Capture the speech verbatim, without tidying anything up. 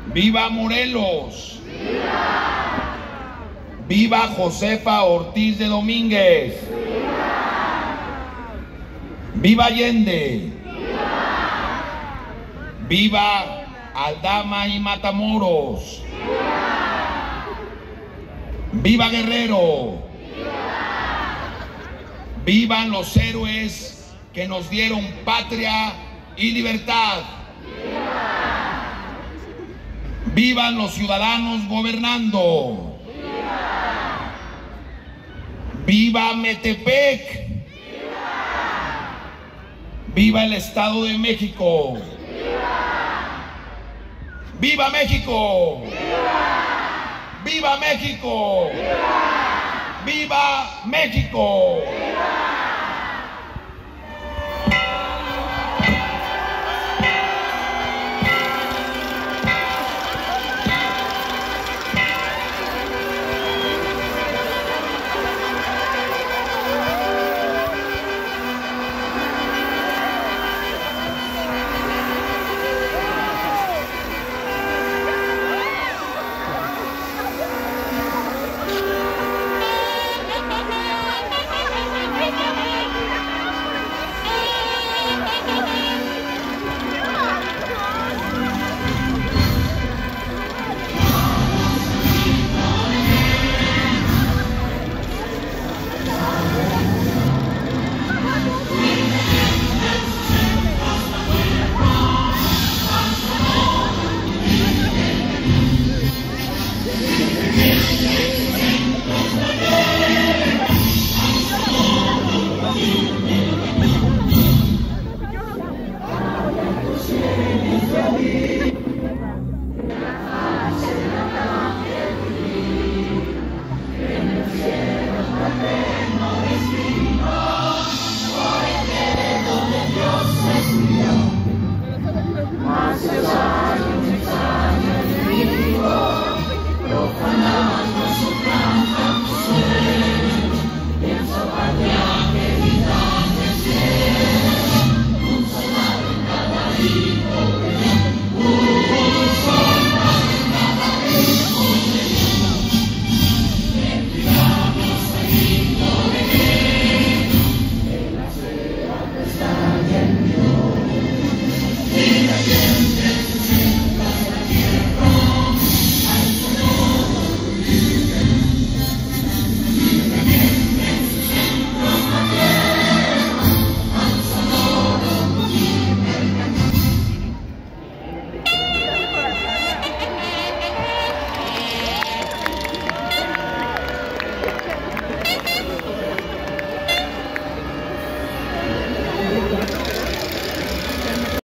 ¡Viva Morelos! ¡Viva! ¡Viva Josefa Ortiz de Domínguez! ¡Viva! ¡Viva Allende! ¡Viva! ¡Viva Aldama y Matamoros! ¡Viva! ¡Viva Guerrero! ¡Viva! ¡Vivan los héroes que nos dieron patria y libertad! ¡Viva! ¡Vivan los ciudadanos gobernando! ¡Viva! ¡Viva Metepec! ¡Viva! ¡Viva el Estado de México! ¡Viva! ¡Viva México! ¡Viva! ¡Viva México! ¡Viva! ¡Viva México! ¡Viva! Thank you.